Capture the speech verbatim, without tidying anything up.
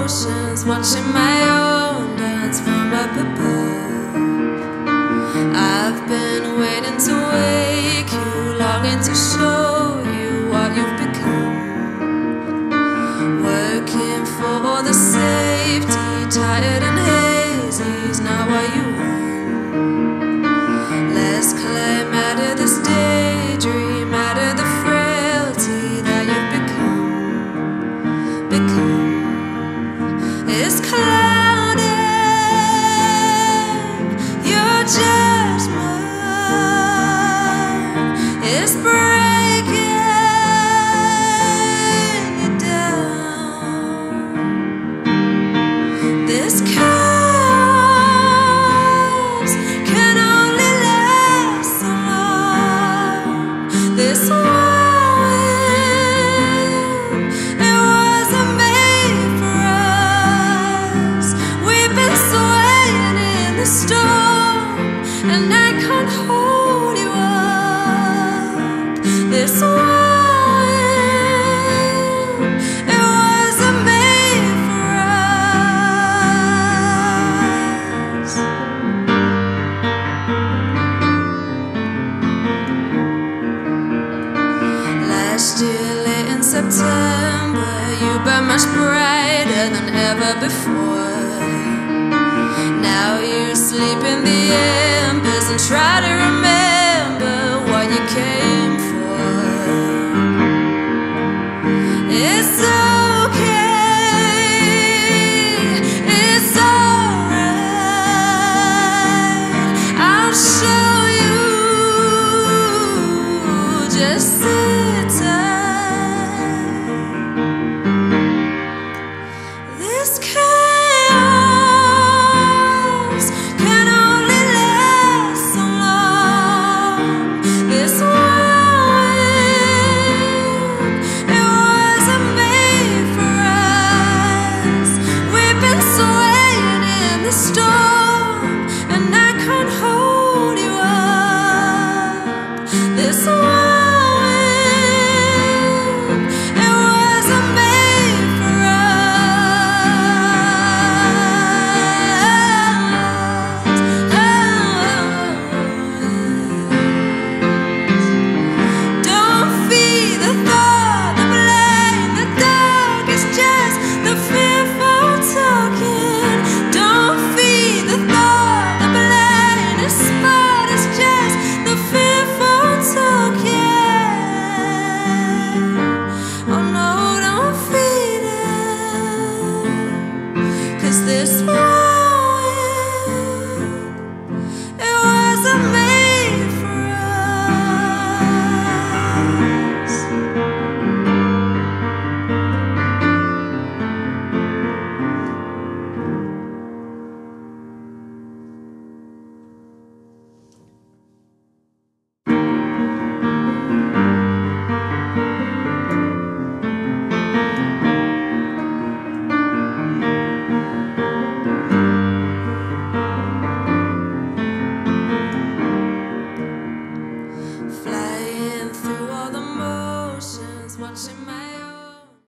emotions, watching my own dance from up above. I've been waiting to wake you, longing to show you what you've become. Working for the safety, tired and hazy is not what you want. Let's climb out of this daydream, out of the frailty that you've become. Become. It's clouding your judgment. It's breaking you down. This chaos can only last so long. This whirlwind, it wasn't made for us. We've been swaying in the storm, and I can't hold you up. This whirlwind, it wasn't made for us. Last year, late in September, you burned much brighter than ever before. Now you sleep in the embers and try to remember what you came for. It's